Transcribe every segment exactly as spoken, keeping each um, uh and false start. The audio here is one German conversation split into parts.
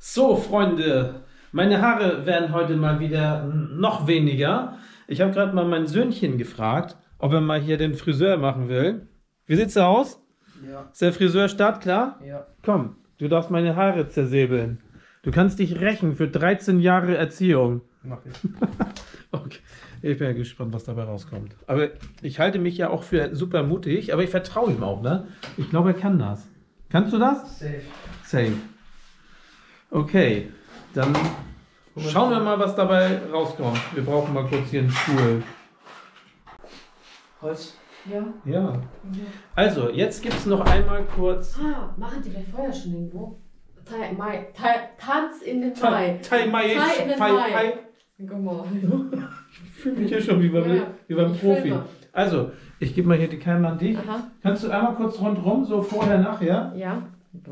So, Freunde, meine Haare werden heute mal wieder noch weniger. Ich habe gerade mal mein Söhnchen gefragt, ob er mal hier den Friseur machen will. Wie sieht's aus? Ja. Ist der Friseur startklar? Ja. Komm, du darfst meine Haare zersäbeln. Du kannst dich rächen für dreizehn Jahre Erziehung. Mach ich. Okay, ich bin ja gespannt, was dabei rauskommt. Aber ich halte mich ja auch für super mutig, aber ich vertraue ihm auch, ne? Ich glaube, er kann das. Kannst du das? Safe. Safe. Okay, dann schauen wir mal, was dabei rauskommt. Wir brauchen mal kurz hier einen Stuhl. Holz? Ja. Ja. Also, jetzt gibt es noch einmal kurz... Ah, machen die vielleicht vorher schon irgendwo? Tai, Mai, Tai, Tanz in den Tai, Mai. Tai Mai. Tai in den Tai- Mai. Tai- Guck mal. Ich fühle mich hier schon wie beim, Ja, wie beim ich Profi. filme. Also, ich gebe mal hier die Kamera an dich. Aha. Kannst du einmal kurz rundrum, so vorher, nachher? Ja.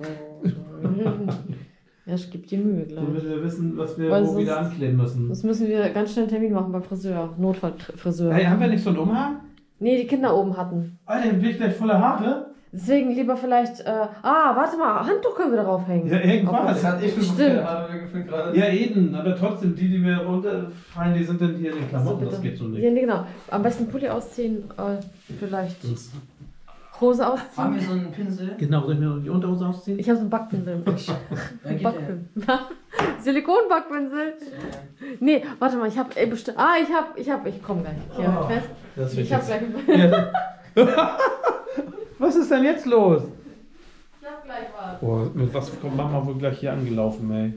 Ja, ich gebe dir Mühe gleich. Damit wir wissen, was wir Weil wo sonst- wieder ankleben müssen. Sonst müssen wir ganz schnell einen Termin machen beim Friseur. Notfallfriseur. Hey, haben wir nicht so einen Umhang? Nee, die Kinder oben hatten. Alter, dann bin ich gleich voller Haare. Deswegen lieber vielleicht. Äh, ah, warte mal, Handtuch können wir darauf hängen. Ja, irgendwas. Das hat eh schon Stimmt. keine Haare gefühlt gerade. Ja, eben, aber trotzdem, die, die mir runterfallen, die sind dann hier in den Klamotten, das geht so nicht. Ja, nee, genau. Am besten Pulli ausziehen, äh, vielleicht Hose Haben wir ausziehen. so einen Pinsel? Genau, soll ich mir noch die Unterhose ausziehen? Ich habe so einen Backpinsel. Dann geht der. Backpinsel. Silikonbackpinsel. Nee, warte mal, ich habe äh, bestimmt. Ah, ich habe, ich habe, ich komme gleich. Hier, Oh, fest. Das wird Ich habe jetzt. gleich. Ja. Was ist denn jetzt los? Ich habe gleich was. Boah, mit was kommt Mama wohl gleich hier angelaufen, ey?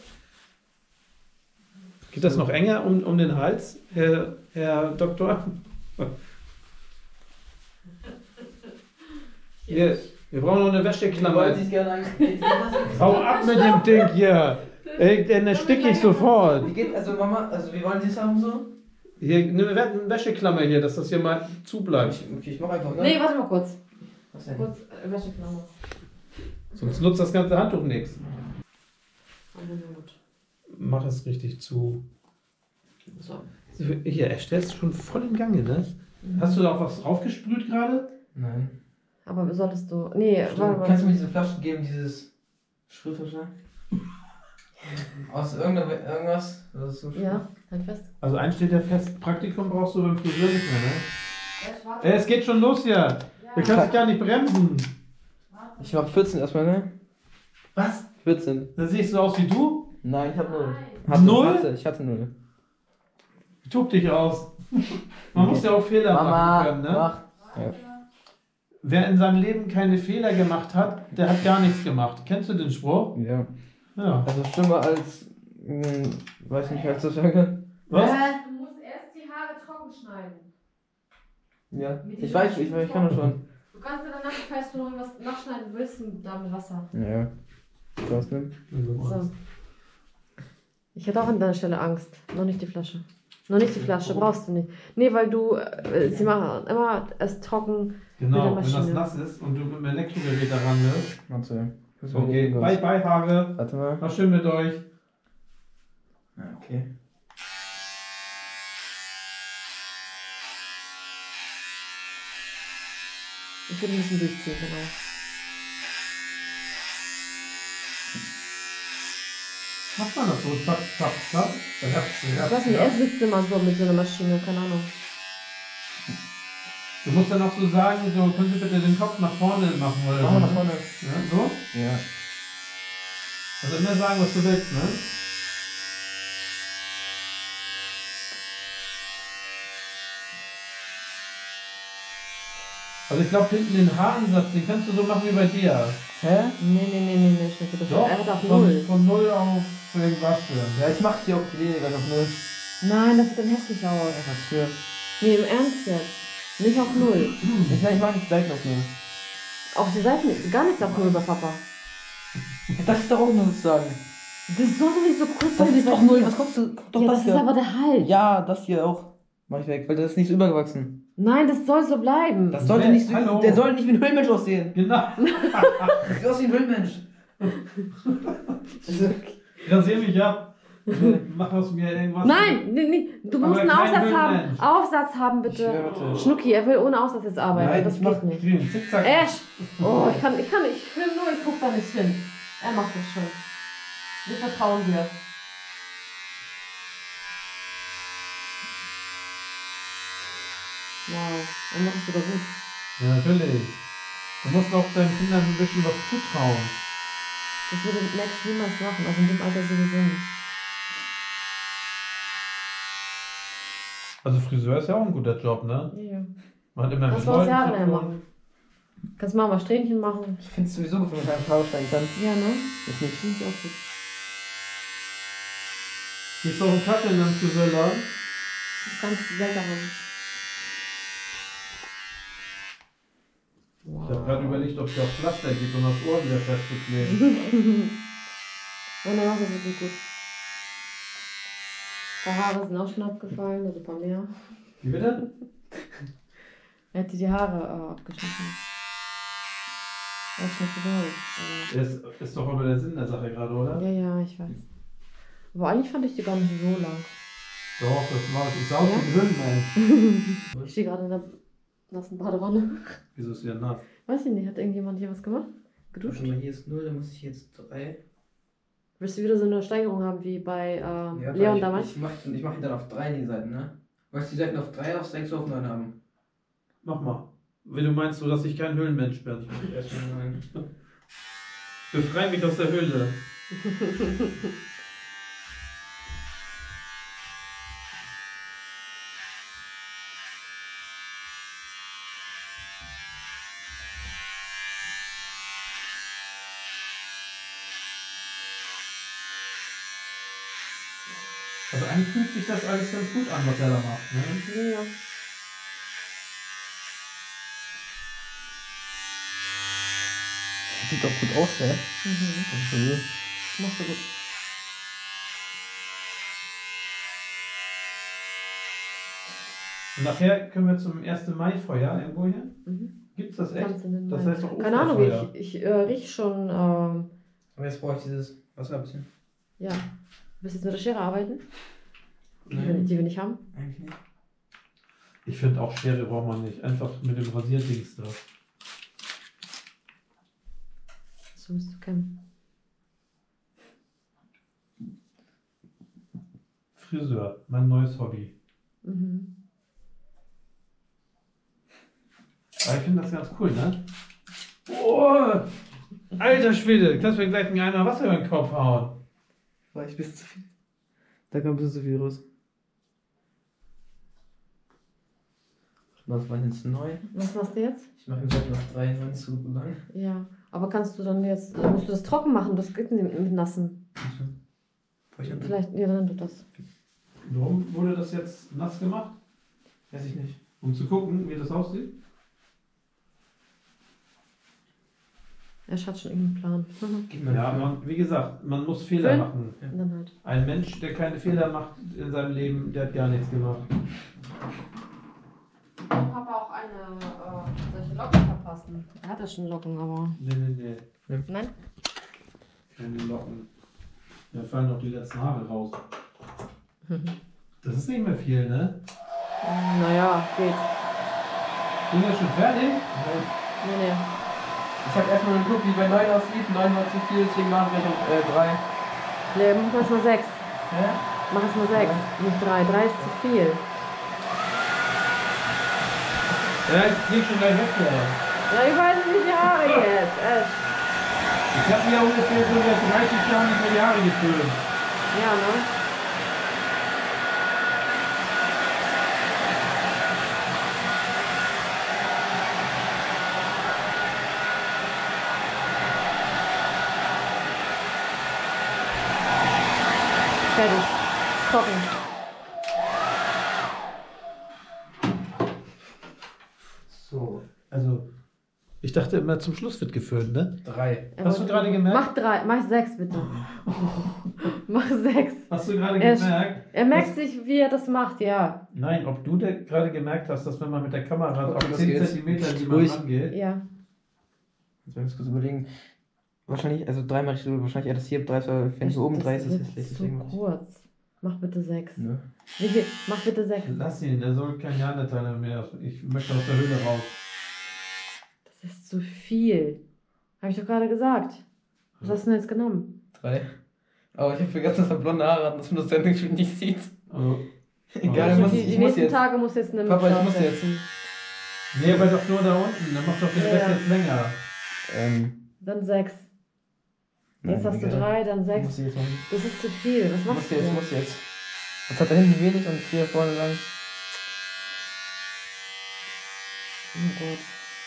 Geht das noch enger um, um den Hals, Herr, Herr Doktor? Hier, wir brauchen noch eine Wäscheklammer. Wollte ich gerne eigentlich. Hau ab mit dem Ding hier! Ey, dann ersticke ich sofort. Wie geht, also Mama, also wie wollen Sie es haben so? Hier, eine Wä- Wäscheklammer hier, dass das hier mal zubleibt. Ich, okay, ich mach einfach, ne? Nee, warte mal kurz. Was denn? Kurz äh, Wäscheklammer. Sonst nutzt das ganze Handtuch nichts. Oh, na gut. Mach es richtig zu. So. Hier, er stellt schon voll im Gange, ne? Hast du da auch was draufgesprüht gerade? Nein. Aber solltest du. Nee, warte Stimmt. mal. Kannst du mir diese Flaschen geben, dieses Schriftflasche? Aus irgendeiner, irgendwas? Das ist so schön. Ja, halt fest. Also eins steht ja fest, Praktikum brauchst du beim Friseur nicht mehr, ne? Ja, warte. Ey, es geht schon los hier. Du kannst dich gar nicht bremsen. Ich mach vierzehn erstmal, ne? Was? vierzehn. Dann siehst du aus wie du? Nein, ich hab null. Nein. Hatte, Null? Hatte, ich hatte null. Tob dich aus. Man muss ja auch Fehler machen Mama, können, ne? mach. Ja. Wer in seinem Leben keine Fehler gemacht hat, der hat gar nichts gemacht. Kennst du den Spruch? Ja. Ja. Also schlimmer als, mh, weiß nicht, als das sage. Was? Du musst erst die Haare trocken schneiden. Ja. Mit Ich diesem weiß, ich, ich kann das schon. Du kannst dir danach, falls du noch irgendwas nachschneiden willst, da mit Wasser. Ja. Was denn? So. Ich hätte auch an deiner Stelle Angst. Noch nicht die Flasche. Noch nicht die Flasche, brauchst du nicht. Nee, weil du, äh, sie machen immer es trocken. Genau, Mit wenn der das Maschine. nass ist und du mit dem Elektrogerät daran wirst. Warte. Okay, bye bye Haare. Warte mal. War schön mit euch. Ja, okay. Ich würde ein bisschen durchziehen, genau. Macht man das so? Zack, zack, zack. Dann hat's- Ich hat's- weiß nicht, er sitzt immer so mit so einer Maschine, keine Ahnung. Du musst dann auch so sagen, so, können Sie bitte den Kopf nach vorne machen oder Mach so. mal nach vorne. Ja, so? Ja. Also immer sagen, was du willst, ne? Also ich glaube hinten den Haaransatz, den kannst du so machen wie bei dir. Hä? Nee, nee, nee, nee, nee, Schnecke, das Doch, er hat auf von, Null. von null auf irgendwas für. Ja, ich mach die auch die Linie gleich auf null. Nein, das sieht dann hässlich aus. Was für? Nee, im Ernst jetzt. Nicht auf Null. Ich, ich mach die Seiten auf null. Auch die Seiten, gar nichts auf Null bei Papa. Das ist doch auch null sagen. Das soll doch nicht so kurz Das sein. ist doch null. Was guckst du? Guck doch Ja, das das hier. ist aber der Hals. Ja, das hier auch. Mach ich weg, weil das ist nicht so übergewachsen. Nein, das soll so bleiben. Das sollte Nee, nicht so, hallo. der soll nicht wie ein Höhlenmensch aussehen. Genau. Das sieht aus wie ein Höhlenmensch. Rasier mich ab. Mach aus mir irgendwas. Nein, nee, nee. Du musst Aber einen kein Aufsatz haben. Höhlenmensch. Aufsatz haben, Ich bitte. warte. Schnucki, er will ohne Aufsatz jetzt arbeiten. Nein, das ich geht mach nicht. Wie ein Zickzack. Äsch! Oh, ich kann, ich kann nicht. Ich film nur, ich guck da nicht hin. Er macht das schon. Wir vertrauen dir. Wow, dann machst du da gut. Ja, natürlich. Du musst auch deinen Kindern ein bisschen was zutrauen. Das würde Max niemals machen, also in dem Alter sowieso nicht. Also Friseur ist ja auch ein guter Job, ne? Ja. Man hat immer Kannst mit du auch Leuten Jahre zu lang tun. machen. Kannst mal mal Strähnchen machen. Ich finde es sowieso gut, wenn man einfach aussteigen kann. Ja, ne? Ich nicht. Finde ich auch gut. Gibt's auch einen Kaffee in einem Friseurladen? Das kannst du selber haben. Ich habe gerade überlegt, ob es auch Pflaster gibt, um das Ohr wieder festzukleben. Nein, der macht das wirklich gut. Ein paar Haare sind auch schon abgefallen, also ein paar mehr. Wie bitte? Er hat dir die Haare äh, abgeschnitten. Er hat schon gewollt. Das ist doch aber der Sinn der Sache gerade, oder? Ja, ja, ich weiß. Aber eigentlich fand ich die gar nicht so lang. Doch, das war ich sah aus Ja? wie ein Höhlenmensch. Ich stehe gerade in der nassen Badewanne. Wieso ist der nass? Weiß ich nicht, hat irgendjemand hier was gemacht? Geduscht? Warte mal, hier ist null, dann muss ich jetzt drei. Willst du wieder so eine Steigerung haben wie bei ähm, Ja, Leon ich, damals? Ich mache ich mach ihn dann auf drei die Seiten, ne? Wolltest du die Seiten auf drei, auf sechs, auf neun haben? Mach mal. Wenn du meinst, so, dass ich kein Höhlenmensch bin. Erstmal neun. Befrei mich aus der Höhle. Also eigentlich fühlt sich das alles ganz gut an, was er da macht. Ne? Ja, ja. Sieht doch gut aus, ne? Mhm. Also, Machst du gut. Und nachher können wir zum ersten Mai-Feuer irgendwo hier. Mhm. Gibt's das echt? Kannst du denn Das mal- heißt doch Keine Ahnung, Osterfeuer. ich, ich äh, riech schon. Ähm, aber jetzt brauche ich dieses Wasser ein bisschen. ja. Du willst jetzt mit der Schere arbeiten? Die, wir, Nein, die wir nicht haben? eigentlich nicht. Ich finde auch Schere braucht man nicht. Einfach mit dem Rasierdings da. So musst du kennen. Friseur, mein neues Hobby. Mhm. Aber ich finde das ganz cool, ne? Oh, alter Schwede, kannst du mir gleich einen Eimer Wasser über den Kopf hauen. War ich ein bisschen zu viel. Da kam ein bisschen zu viel raus. Was war jetzt neun? Was machst du jetzt? Ich mache jetzt noch drei, neun ist so lang. Ja. Aber kannst du dann jetzt. Äh, musst du das trocken machen? Das geht nicht mit nassen. Vielleicht. Vielleicht. Ja, dann nimm du das. Warum wurde das jetzt nass gemacht? Weiß ich nicht. Um zu gucken, wie das aussieht? Er hat schon irgendeinen Plan. Mhm. Gib mir Ja, einen man, wie gesagt, man muss Fehler Fünf? machen. Und dann halt. Ein Mensch, der keine Fehler macht in seinem Leben, der hat gar nichts gemacht. Papa auch eine äh, solche Locken verpassen. Er hat ja schon Locken, aber. Nee, nee, nee. Nein? Keine Locken. Da fallen noch die letzten Haare raus. Das ist nicht mehr viel, ne? Naja, geht. Sind wir schon fertig? Nee, nee. Ich habe erstmal geguckt, wie bei neun aussieht. neun war zu viel, deswegen machen wir noch äh, drei. Nee, mach jetzt mal sechs. Hä? Mach jetzt mal sechs. Nicht drei. Drei ist zu viel. Ja, ich geh schon gleich weg hier. Ja, ich weiß nicht die Haare jetzt. Echt. Ich habe mir ungefähr so seit dreißig Jahren nicht mehr die Haare geföhnt. Ja, ne? Fertig. Trocken. So, also ich dachte immer zum Schluss wird geföhnt, ne? Drei. Hast du gerade gemerkt? Mach drei. Mach sechs, bitte. Mach sechs. Hast du gerade Er- gemerkt? Er merkt sich, wie er das macht, ja. Nein, ob du da gerade gemerkt hast, dass wenn man mit der Kamera Okay, auf das zehn geht. Zentimeter die man Ruhig. rangeht, Ja. Jetzt muss ich kurz überlegen. Wahrscheinlich, also drei mache ich so, wahrscheinlich eher das hier, drei, weil wenn ich oben drei ist, ist wird es hässlich. so Deswegen mach ich. kurz. Mach bitte sechs. Nö. Wie viel? Mach bitte sechs. lass ihn, der soll kein Neandertaler mehr. Ich möchte aus der Höhle raus. Das ist zu viel. Habe ich doch gerade gesagt. Was hast du denn jetzt genommen? Drei. Aber ich habe vergessen, dass er blonde Haare hat, dass man das Sendungsspiel nicht sieht. Oh. Egal, Also ich muss, die, ich die muss nächsten jetzt. Tage muss jetzt eine Papa, ich Mütze muss jetzt. aufsetzen. Nee, aber doch nur da unten. Dann mach doch den Ja, Rest ja. jetzt länger. Ähm. Dann sechs. Jetzt nein, hast du egal. drei, dann Ich sechs. muss jetzt machen. Das ist zu viel. Was Ich machst muss du jetzt, denn? muss jetzt. Jetzt hat er hinten wenig und hier vorne lang. Oh Gott.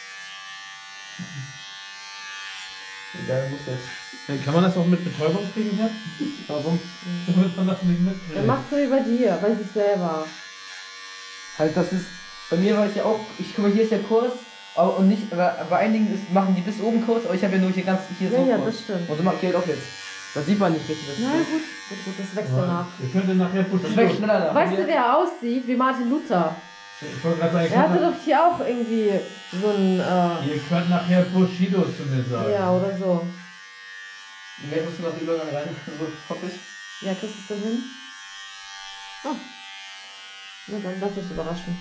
Egal, muss jetzt. Hey, kann man das auch mit Betäubung kriegen hier? Warum? Damit man das nicht mitkriegt. Dann machst du wie bei dir, bei sich selber. Halt, das ist. Bei mir war ich ja auch. Ich guck mal, hier ist der Kurs. aber- Und nicht. Aber bei einigen ist, machen die bis oben Kurs, aber ich habe ja nur hier ganz. Hier Ja, so ja, Kurs. das stimmt. Und so mache ich halt auch jetzt. Das sieht man nicht richtig. Das, Na gut, gut, gut, das wächst danach. Ihr könnt nachher das wächst Bushido. schneller nach. Weißt du, wer er aussieht? Wie Martin Luther. Ich wollte gerade sagen, ihr Er hatte könnt, doch hier auch irgendwie so ein, nach- äh, ihr könnt nachher Bushido zu mir sagen. ja, oder so. Wer muss noch den Übergang rein? So, hoffe ich. Ja, kriegst du es denn hin? Oh. Na dann lass dich überraschen.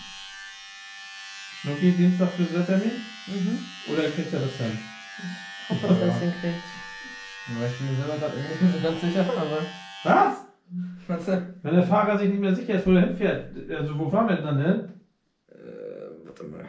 Okay, Dienstag Friseurtermin? Mhm. Oder kriegt er das hin? Hoffe, dass er es hinkriegt. Ja, ich bin mir selber gerade nicht mehr so ganz sicher, aber. Was? Was denn? Wenn der Fahrer sich nicht mehr sicher ist, wo er hinfährt, also wo fahren wir denn dann hin? Äh, warte mal.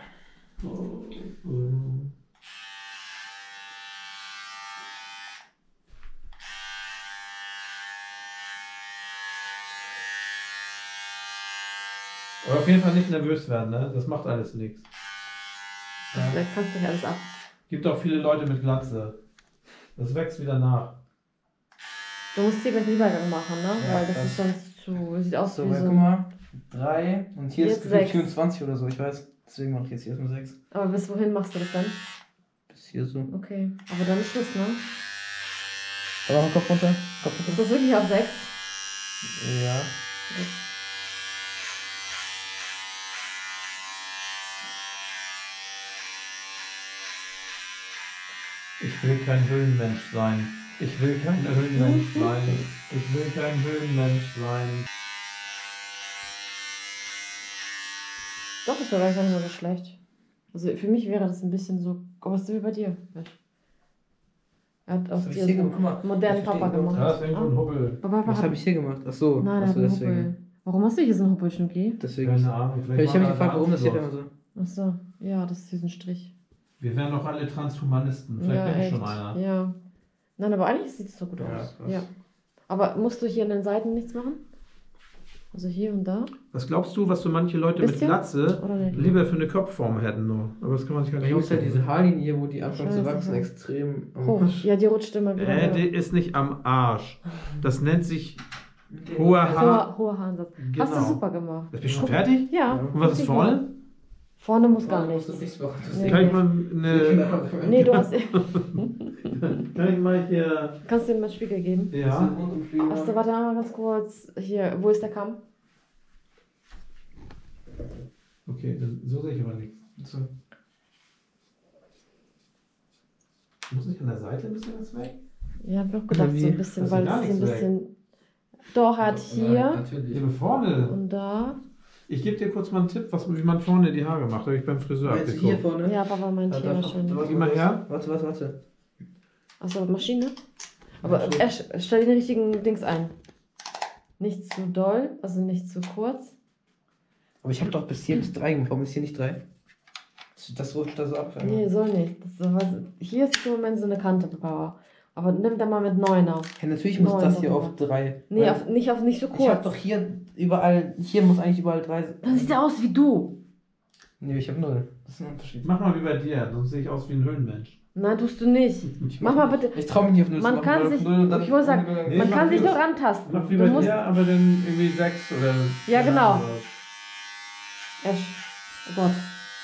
Aber auf jeden Fall nicht nervös werden, ne? Das macht alles nichts. Ja. Vielleicht kannst du dich alles ab. Gibt auch viele Leute mit Glatze. Das wächst wieder nach. Du musst hier gleich den Übergang machen, ne? Ja, Weil das das- ist sonst zu. Sieht aus So, wie weil so. guck mal. drei und hier Jetzt ist gefühlt sechs. vierundzwanzig oder so, ich weiß. Deswegen mache ich jetzt hier erstmal sechs. Aber bis wohin machst du das dann? Bis hier so. Okay. Aber dann ist Schluss, ne? Aber noch Kopf runter. Kopf Ist runter. das wirklich auf sechs? Ja. Ich will kein Höhlenmensch sein. Ich will kein Höhlenmensch sein. Ich will kein Höhlenmensch sein. Doch, das wäre gar nicht mal so schlecht. Also für mich wäre das ein bisschen so. Aber was ist denn wie bei dir? Er hat aus Was hab ich dir hier so gemacht? Guck mal. einen modernen Ich verstehe Papa nicht, gemacht. Da ist irgendwo ein Ah. Hubbel. Papa Was hat. habe ich hier gemacht? Achso, Nein, er achso, hat einen deswegen. Hubbel. Warum hast du hier so einen Hubbel, Schnucki? Deswegen. Keine Ahnung. Ich habe mich war gefragt, da warum das hier Anschluss. immer so. Achso, ja, das ist diesen Strich. Wir wären doch alle Transhumanisten. Vielleicht Ja, bin ich echt. schon einer. Ja. Nein, aber eigentlich sieht es so gut Ja, aus. krass. Ja. Aber musst du hier an den Seiten nichts machen? Also hier und da? Was glaubst du, was so manche Leute mit Bisschen? Glatze Oder nicht? lieber für eine Kopfform hätten nur? Aber das kann man sich gar Bei nicht uns ist ja aussuchen. diese Haarlinie, wo die anfangen Ich zu weiß, wachsen, ich weiß. extrem. am Oh, Arsch. ja, die rutscht immer wieder. Äh, hoch. die ist nicht am Arsch. Das nennt sich hoher Haar. Hoher, hoher Haaransatz. Hast du Genau. super gemacht. Bist du schon fertig? Ja. Und was ist richtig vorne? gut. Vorne muss gar Vorne musst nichts. du nichts machen. Nee. Kann ich mal eine. Nee, du hast. Kann ich mal hier. Kannst du ihm mal Spiegel geben? Ja. Achso, warte mal ganz kurz. Hier, wo ist der Kamm? Okay, dann, so sehe ich aber nichts. So. Muss nicht an der Seite ein bisschen was weg? Ja, hab ich auch gedacht, Wie? so ein bisschen, Das weil ist ja das gar ist ein nichts weg. bisschen. Doch, er hat hier Natürlich. Hier vorne. und da. Ich gebe dir kurz mal einen Tipp, was, wie man vorne die Haare macht. Habe ich beim Friseur Meinst du hier abgeguckt. vorne? Ja, Papa meint Ja, hier da- wahrscheinlich. da- Geh mal her. Warte, warte, warte. Achso, Maschine? Aber Ja, schon. er sch- stell den richtigen Dings ein. Nicht zu doll, also nicht zu kurz. Aber ich habe doch bis hier bis drei gemacht. Warum ist hier nicht drei? Das- Das rutscht da so ab. Nee, soll nicht. Das ist so, was, hier ist im Moment so eine Kante, Papa. Aber nimm da mal mit neuner. Ja, natürlich muss Neun das hier darüber. auf drei. Nee, Weil auf, nicht, auf, nicht so ich habe kurz. doch hier überall, hier muss eigentlich überall drei. Dann sieht er aus wie du. Nee, ich habe null. Das ist ein Unterschied. Mach mal wie bei dir, sonst sehe ich aus wie ein Höhlenmensch. Nein, tust du nicht. Ich Mach mal bitte. Ich traue mich nicht auf null zu Man machen, kann weil auf sich- null und dann ich wollte sagen, Übergang- Nee, Man mach kann sich wie- doch rantasten. Mach wie Du bei musst. dir, aber dann irgendwie sechs oder. Ja, genau. oder- Esch. Oh Gott.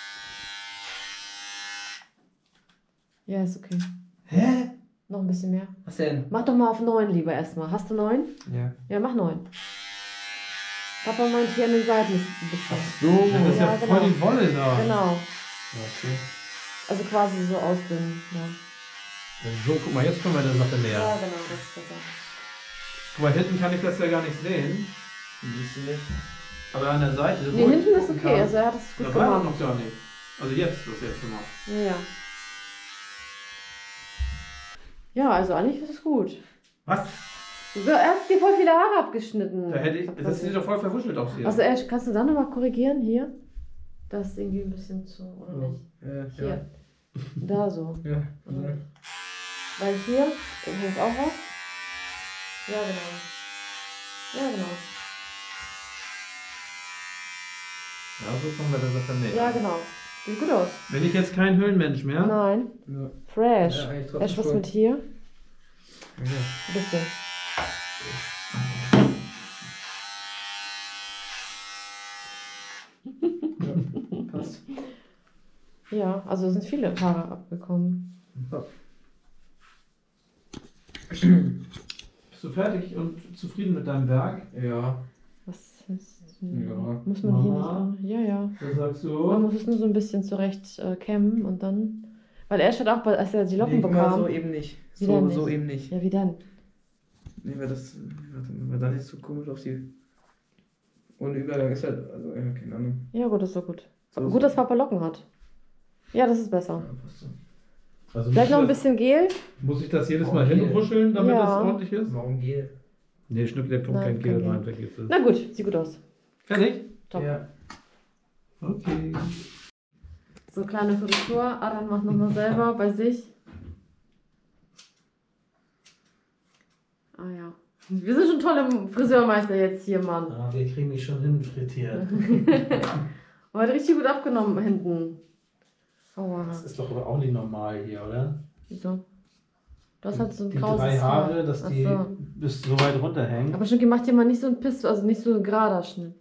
Ja, ist okay. Hä? Noch ein bisschen mehr. Was denn? Mach doch mal auf neun lieber erstmal. Hast du neun? Ja. Ja, mach neun. Papa meint hier an den Seiten ist ein bisschen. Ach so. Das ist ja, Ja, voll genau. die Wolle da. Genau. Ja, okay. Also quasi so ausdünnen. Ja. So, guck mal, jetzt kommen wir der Sache ja, näher. genau, das ist besser. Guck mal, hinten kann ich das ja gar nicht sehen. Siehst du nicht? Aber an der Seite. Nee, wo ich hinten ist gucken okay. kann, Also er hat es gut da war er gemacht. noch gar nicht. Also jetzt, das jetzt schon mal. Ja, ja. Ja, also eigentlich ist es gut. Was? So, er hat dir voll viele Haare abgeschnitten. Da hätte ich, das sieht doch voll verwuschelt aus hier. Also, Ash, kannst du da nochmal korrigieren? Hier? Das ist irgendwie ein bisschen zu, oder nicht? Ja, Hier. ja. Da so. Ja, also. Weil hier hängt auch was. Ja, genau. Ja, genau. Ja, so kommen wir das dann nicht. Ja, genau. Sieht gut aus. Bin ich jetzt kein Höhlenmensch mehr? Nein. Ja. Fresh. Ja, eigentlich trotzdem Ash, was schon. mit hier? Ja. Ein bisschen. Ja, passt. Ja, also sind viele Haare abgekommen. Ja. Bist du fertig und zufrieden mit deinem Werk? Ja. Was ist. Ja. Muss man hier Mama. nicht. Ja, ja. Was sagst Man du? muss es nur so ein bisschen zurecht äh, kämmen und dann. Weil Ash hat auch, bei- als er die Locken Nee, guck mal, bekam. so eben nicht. Wie So, denn nicht? so eben nicht. Ja, wie dann? Nee, weil das. Weil dann ist so komisch auf die. Ohne Übergang ist halt. Also, ja, keine Ahnung. Ja, gut, ist so gut. So, gut, so. dass Papa Locken hat. Ja, das ist besser. Ja, passt so. Also Vielleicht muss noch ein ich das- bisschen Gel. Muss ich das jedes Oh, Mal Gel. hinruscheln, damit Ja. das ordentlich ist? Warum Gel? Nee, Schnucki, der kommt Nein, kein Gel kein rein, Gel. vergiss es. Na gut, sieht gut aus. Fertig? Top. Ja. Okay. So, kleine Korrektur. Adam macht nochmal selber bei sich. Ah ja. Wir sind schon tolle Friseurmeister jetzt hier, Mann. Ah, wir kriegen mich schon hin frittiert. Aber hat richtig gut abgenommen hinten. Aua. Das ist doch aber auch nicht normal hier, oder? Wieso? Du hast halt so ein Die krauses drei Haare, Haar. dass Ach die so. bis so weit runterhängen. Aber Schnucki, mach dir mal nicht so ein Piss, also nicht so ein gerader Schnitt.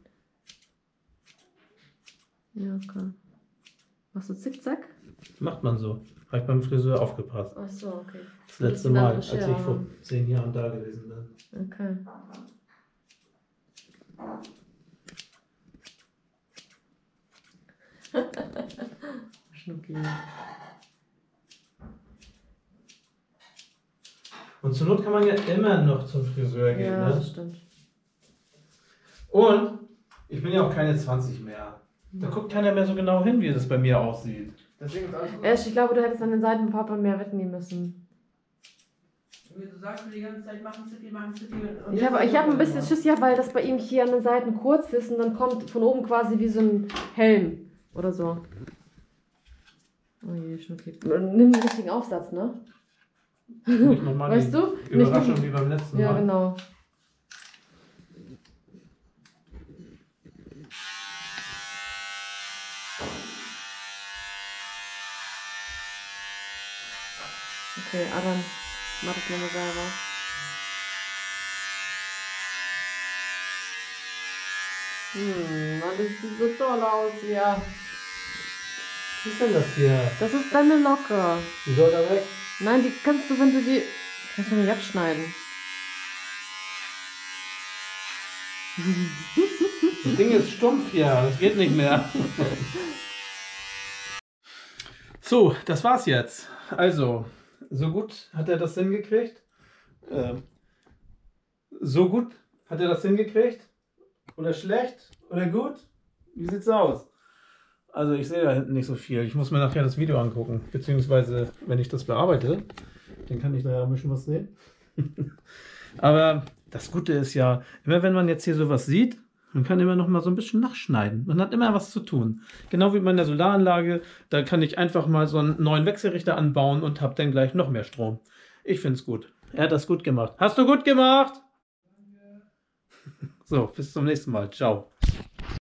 Ja, okay. Machst du zickzack? Macht man so. Habe ich beim Friseur aufgepasst. Ach so, okay. Das letzte Bisschen Mal, andere als ich Schere vor haben. zehn Jahren da gewesen bin. Okay. Schnucki. Und zur Not kann man ja immer noch zum Friseur gehen. Ja, Ne? das stimmt. Und ich bin ja auch keine zwanzig mehr. Da guckt keiner mehr so genau hin, wie das bei mir aussieht. Deswegen ist alles gut. Ash, ich glaube, du hättest an den Seiten mit Papa mehr wegnehmen müssen. Du sagst mir die ganze Zeit, machen City, machen City. und Ich jetzt habe ich hab ein machen bisschen wir. Schiss, ja, weil das bei ihm hier an den Seiten kurz ist und dann kommt von oben quasi wie so ein Helm oder so. Oh je, Schnucki. Nimm den richtigen Aufsatz, ne? Nicht nochmal Weißt die du? Überraschung Nicht- wie beim letzten Ja, Mal. genau. Okay, Adam, mach das nochmal selber. Hm, alles sieht so toll aus hier. Was ist denn das hier? Das ist deine Locke. Die soll da weg. Nein, die kannst du, wenn du die... Kannst du nicht abschneiden. Das Ding ist stumpf hier, das geht nicht mehr. So, das war's jetzt. Also, so gut hat er das hingekriegt. Ähm, so gut hat er das hingekriegt. Oder schlecht? Oder gut? Wie sieht's aus? Also ich sehe da hinten nicht so viel. Ich muss mir nachher das Video angucken. Beziehungsweise, wenn ich das bearbeite, dann kann ich da ja ein bisschen was sehen. Aber das Gute ist ja, immer wenn man jetzt hier sowas sieht, man kann immer noch mal so ein bisschen nachschneiden. Man hat immer was zu tun. Genau wie bei der Solaranlage, da kann ich einfach mal so einen neuen Wechselrichter anbauen und habe dann gleich noch mehr Strom. Ich finde es gut. Er hat das gut gemacht. Hast du gut gemacht? So, bis zum nächsten Mal. Ciao.